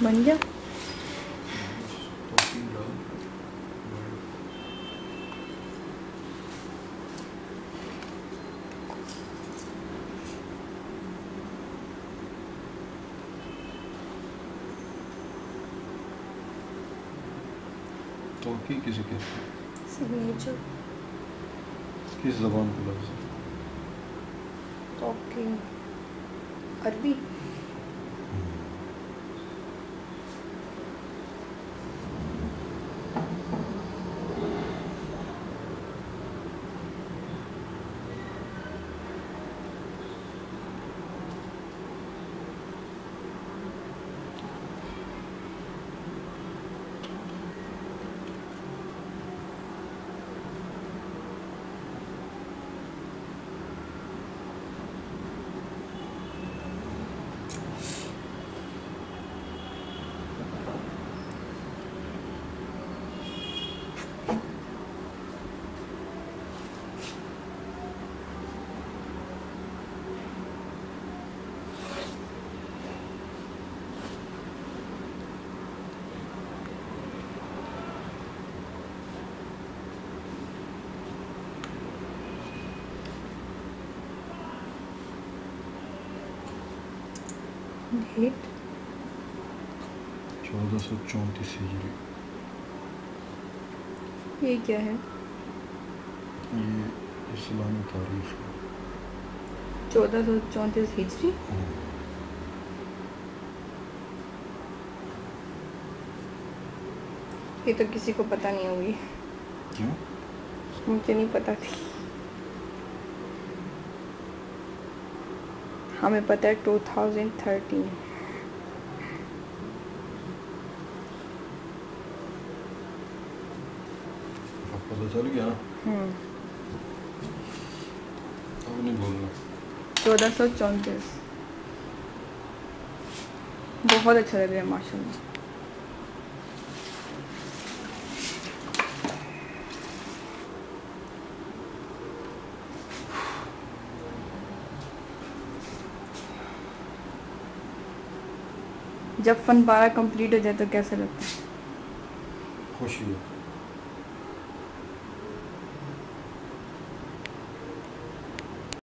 बन गया। टॉफी किसे कहते हैं? सिग्नेचर। किस ज़बान का लफ्ज़ है? टॉकी अरबी। डेट 1434 हिजरी। ये क्या है? ये इस्लामी तारीख है। 1434 हिजरी। ये तो किसी को पता नहीं होगी। क्यों? मुझे नहीं पता थी। हमें पता है 2013। अब पता चल गया ना? अब नहीं बोलना। 1434। बहुत अच्छा लग रहा है माशाल्लाह। जब फन 12 कंप्लीट हो जाए तो कैसा लगता है? खुशी है।